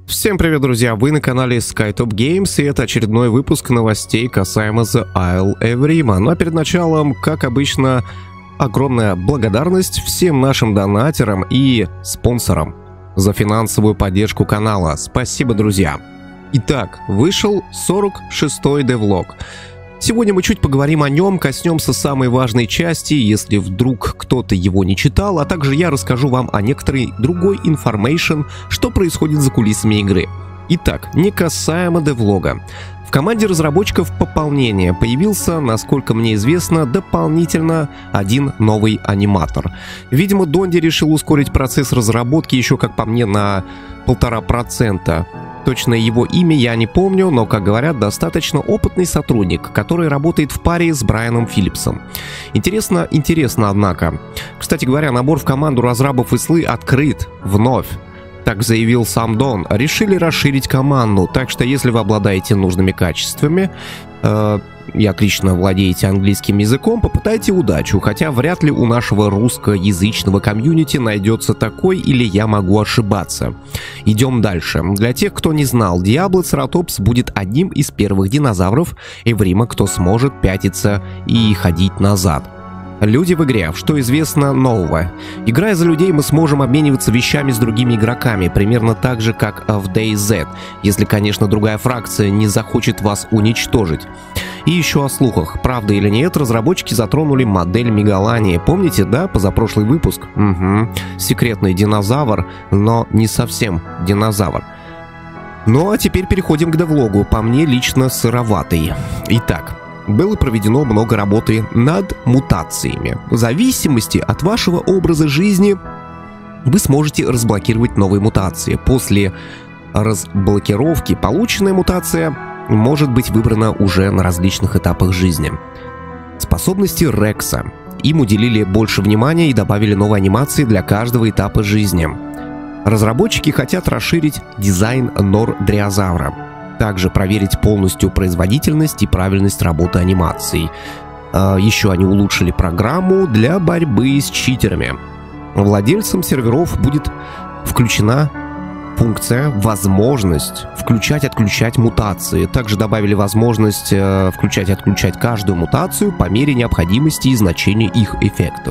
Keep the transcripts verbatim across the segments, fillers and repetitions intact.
Всем привет, друзья! Вы на канале SkyTop Games, и это очередной выпуск новостей касаемо The Isle Эврима. Но перед началом, как обычно, огромная благодарность всем нашим донатерам и спонсорам за финансовую поддержку канала. Спасибо, друзья! Итак, вышел сорок шестой девлог. Сегодня мы чуть поговорим о нем, коснемся самой важной части, если вдруг кто-то его не читал, а также я расскажу вам о некоторой другой информейшн, что происходит за кулисами игры. Итак, не касаемо девлога. В команде разработчиков пополнения появился, насколько мне известно, дополнительно один новый аниматор. Видимо, Донди решил ускорить процесс разработки еще, как по мне, на полтора процента. Точно его имя я не помню, но, как говорят, достаточно опытный сотрудник, который работает в паре с Брайаном Филлипсом. Интересно, интересно, однако. Кстати говоря, набор в команду разрабов Ислы открыт вновь. Так заявил сам Дон. Решили расширить команду, так что если вы обладаете нужными качествами, э, и отлично владеете английским языком, попытайте удачу, хотя вряд ли у нашего русскоязычного комьюнити найдется такой, или я могу ошибаться. Идем дальше. Для тех, кто не знал, Диаблоцератопс будет одним из первых динозавров Эврима, кто сможет пятиться и ходить назад. Люди в игре. Что известно нового? Играя за людей, мы сможем обмениваться вещами с другими игроками, примерно так же, как в дэй зет, если, конечно, другая фракция не захочет вас уничтожить. И еще о слухах. Правда или нет, разработчики затронули модель Мегалании. Помните, да, позапрошлый выпуск? Угу. Секретный динозавр, но не совсем динозавр. Ну а теперь переходим к девлогу. По мне лично сыроватый. Итак. Было проведено много работы над мутациями. В зависимости от вашего образа жизни вы сможете разблокировать новые мутации. После разблокировки полученная мутация может быть выбрана уже на различных этапах жизни. Способности Рекса. Им уделили больше внимания и добавили новые анимации для каждого этапа жизни. Разработчики хотят расширить дизайн Нордриозавра. Также проверить полностью производительность и правильность работы анимаций. Еще они улучшили программу для борьбы с читерами. Владельцам серверов будет включена функция «Возможность» включать-отключать мутации. Также добавили возможность включать-отключать каждую мутацию по мере необходимости и значения их эффектов.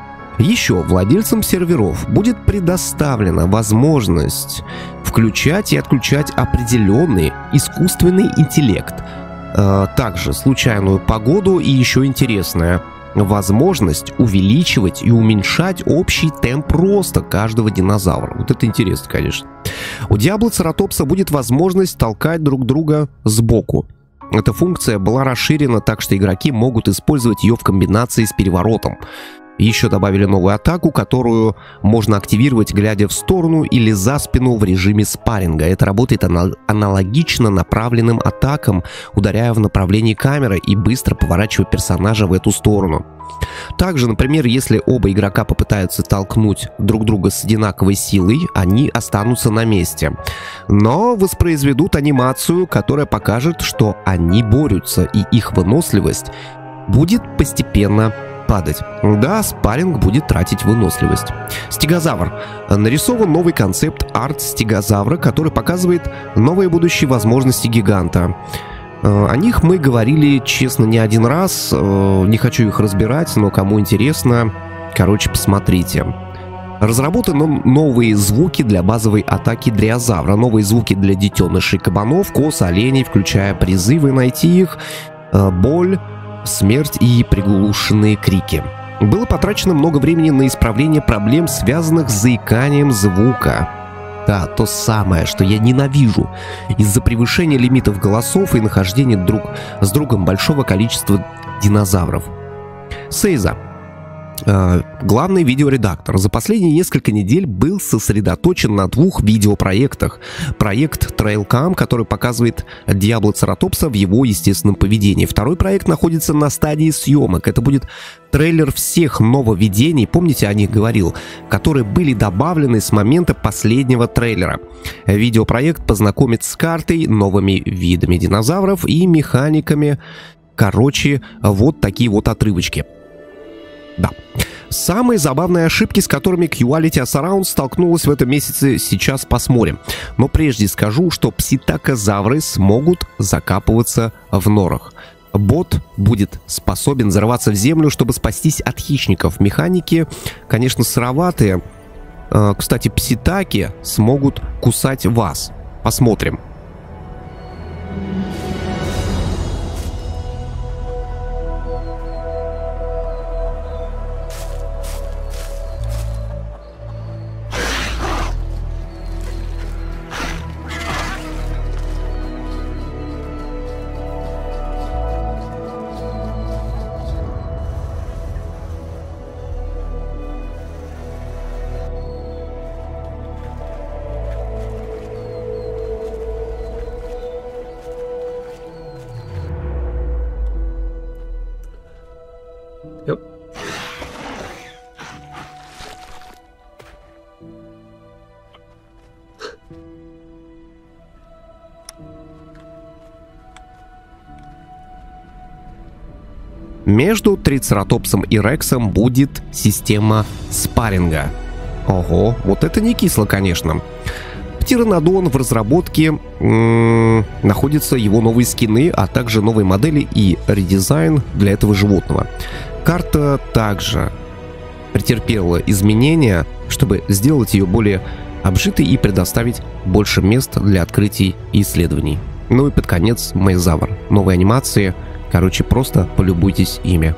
Еще владельцам серверов будет предоставлена возможность включать и отключать определенный искусственный интеллект. Э, также случайную погоду и еще интересное. Возможность увеличивать и уменьшать общий темп роста каждого динозавра. Вот это интересно, конечно. У Диаблоцератопса будет возможность толкать друг друга сбоку. Эта функция была расширена так, что игроки могут использовать ее в комбинации с переворотом. Еще добавили новую атаку, которую можно активировать, глядя в сторону или за спину в режиме спарринга. Это работает аналогично направленным атакам, ударяя в направлении камеры и быстро поворачивая персонажа в эту сторону. Также, например, если оба игрока попытаются толкнуть друг друга с одинаковой силой, они останутся на месте. Но воспроизведут анимацию, которая покажет, что они борются, и их выносливость будет постепенно падать. Да, спарринг будет тратить выносливость. Стегозавр. Нарисован новый концепт арт стегозавра, который показывает новые будущие возможности гиганта. О них мы говорили, честно, не один раз. Не хочу их разбирать, но кому интересно, короче, посмотрите. Разработаны новые звуки для базовой атаки дриозавра, новые звуки для детенышей кабанов, коз, оленей, включая призывы найти их, боль, смерть и приглушенные крики. Было потрачено много времени на исправление проблем, связанных с заиканием звука. Да, то самое, что я ненавижу. Из-за превышения лимитов голосов и нахождения друг с другом большого количества динозавров. Сейза. Э, главный видеоредактор, за последние несколько недель был сосредоточен на двух видеопроектах. Проект Trailcam, который показывает Диаблоцератопса в его естественном поведении. Второй проект находится на стадии съемок. Это будет трейлер всех нововведений, помните, о них говорил, которые были добавлены с момента последнего трейлера. Видеопроект познакомит с картой, новыми видами динозавров и механиками. Короче, вот такие вот отрывочки. Да. Самые забавные ошибки, с которыми Quality Surround столкнулась в этом месяце, сейчас посмотрим. Но прежде скажу, что пситакозавры смогут закапываться в норах. Бот будет способен зарываться в землю, чтобы спастись от хищников. Механики, конечно, сыроватые. Кстати, пситаки смогут кусать вас. Посмотрим. Yep. Между Трицератопсом и Рексом будет система спарринга. Ого, вот это не кисло, конечно. Птеранодон в разработке, м-м, находятся его новые скины, а также новые модели и редизайн для этого животного. Карта также претерпела изменения, чтобы сделать ее более обжитой и предоставить больше мест для открытий и исследований. Ну и под конец Мейзавр. Новые анимации, короче, просто полюбуйтесь ими.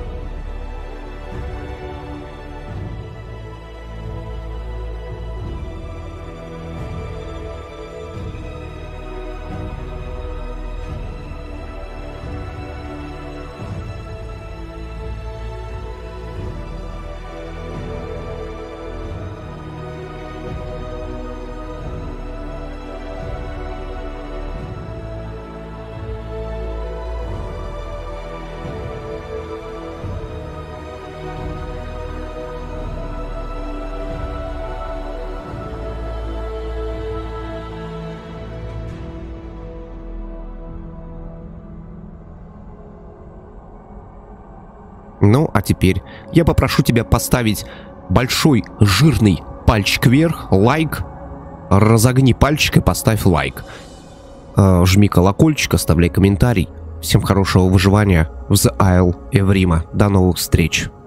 Ну, а теперь я попрошу тебя поставить большой жирный пальчик вверх, лайк, разогни пальчик и поставь лайк. Жми колокольчик, оставляй комментарий. Всем хорошего выживания в The Isle Эврима. До новых встреч.